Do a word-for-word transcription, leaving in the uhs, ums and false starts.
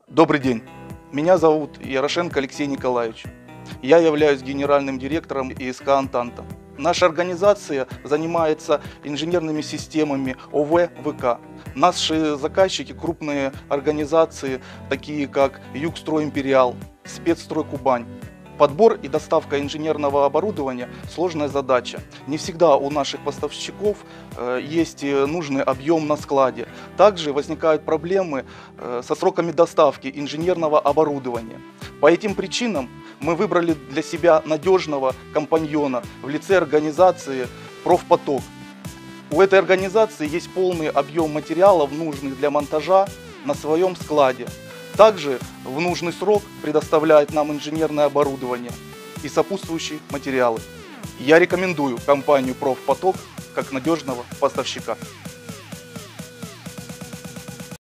Добрый день, меня зовут Ярошенко Алексей Николаевич. Я являюсь генеральным директором ИСК «Антанта». Наша организация занимается инженерными системами ОВ, ВК. Наши заказчики – крупные организации, такие как Югстрой Империал, Спецстрой Кубань. Подбор и доставка инженерного оборудования – сложная задача. Не всегда у наших поставщиков э, есть нужный объем на складе. Также возникают проблемы э, со сроками доставки инженерного оборудования. По этим причинам мы выбрали для себя надежного компаньона в лице организации «Профпоток». У этой организации есть полный объем материалов, нужных для монтажа, на своем складе. Также в нужный срок предоставляет нам инженерное оборудование и сопутствующие материалы. Я рекомендую компанию «Профпоток» как надежного поставщика.